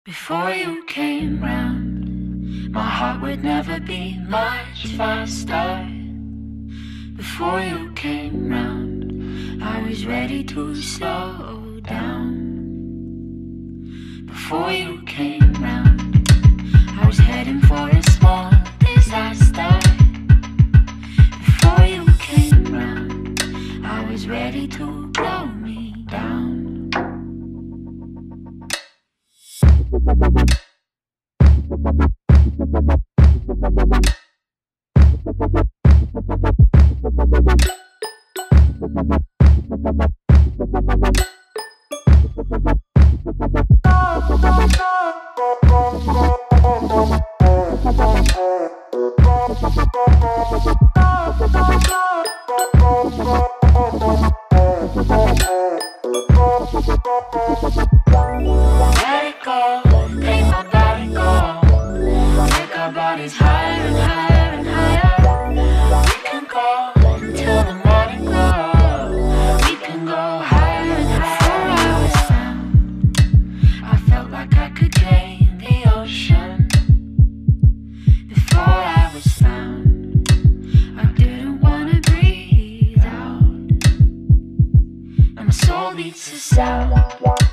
Before you came round, my heart would never beat much faster. Before you came round, I was ready to slow down. Before you came round, I was heading for a small disaster. Before you came round, I was ready to blow me down. Let it go, make my body go. Take our bodies higher and higher and higher. We can go until the morning glow. We can go higher and higher. Before I was found, I felt like I could drain the ocean. Before I was found, I didn't wanna breathe out. And my soul beats the sound.